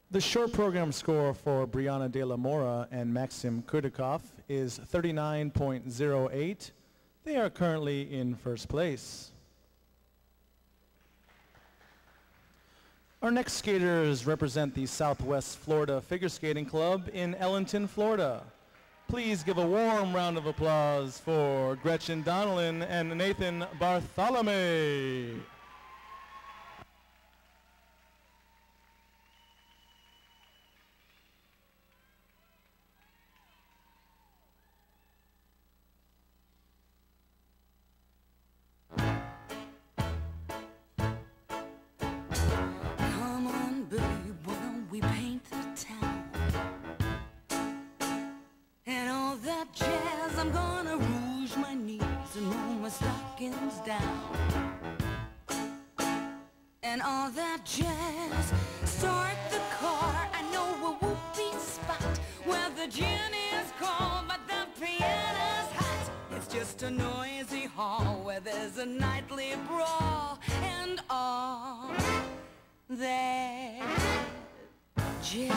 The short program score for Brianna De La Mora and Maxim Kudikov is 39.08. They are currently in first place. Our next skaters represent the Southwest Florida Figure Skating Club in Ellenton, Florida. Please give a warm round of applause for Gretchen Donnellan and Nathan Bartholomew. Come on, babe, why don't we paint the town? And all that jazz, I'm gonna rouge my knees and roll my stockings down. And all that jazz, start the car. I know a whoopee spot where the gin is cold, but the piano's hot. It's just a noisy hall where there's a nightly brawl. And all that jazz.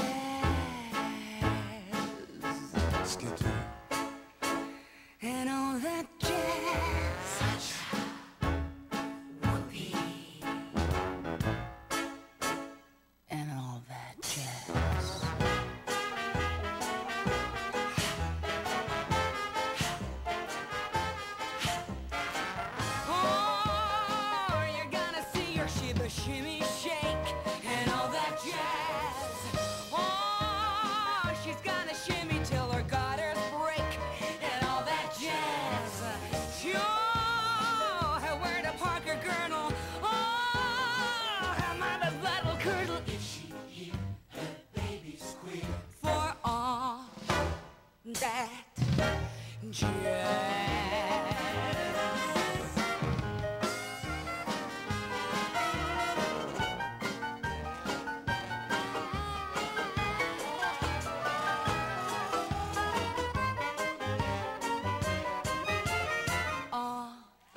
Let's get to it. And all that jazz. Whoopee. And all that jazz. Oh, you're gonna see her shiver, shimmy, shake. And all that jazz. Oh, she's gonna shimmy till her gutters break. And all that jazz. Sure, her word a Parker girdle. Oh, her mother's blood will curdle if she hear her baby squeal. For all that jazz. All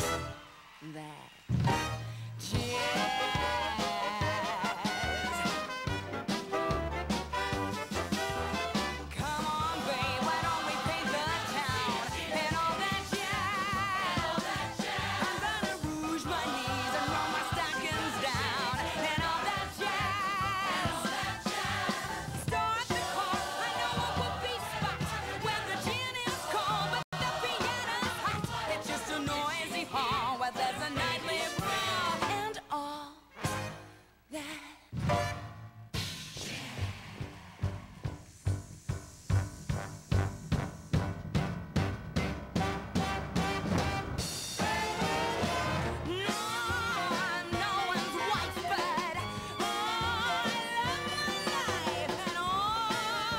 that jazz. Come on, babe, why don't we paint the town? And all that jazz. I'm gonna rouge my knees and roll my stockings down. And all that jazz. Start the car. I know a whoopee spot where the gin is cold, but the piano's hot. It's just a noisy hall where there's a nightly brawl. And all that. No one's wife, but oh, I love my life and all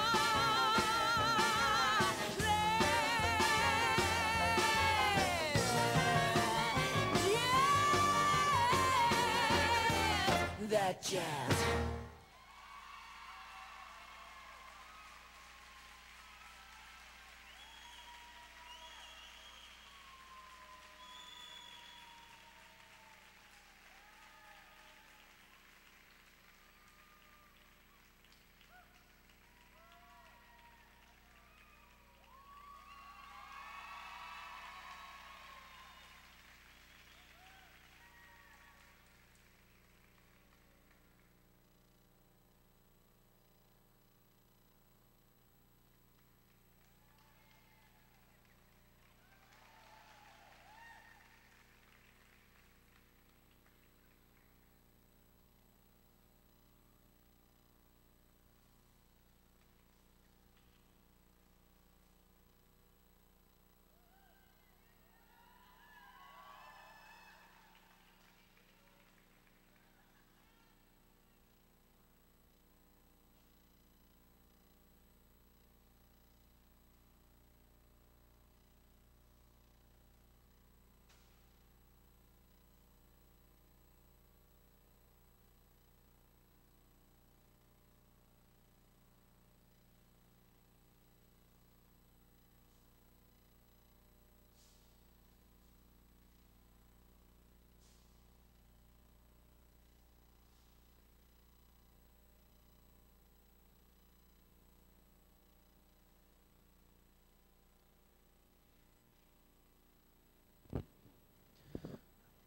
that jazz.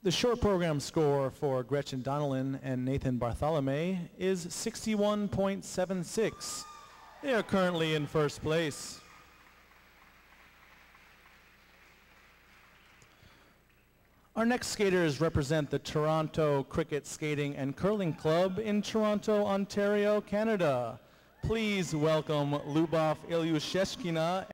The short program score for Gretchen Donnellan and Nathan Bartholomew is 61.76. They are currently in first place. Our next skaters represent the Toronto Cricket Skating and Curling Club in Toronto, Ontario, Canada. Please welcome Lubov Ilyusheshkina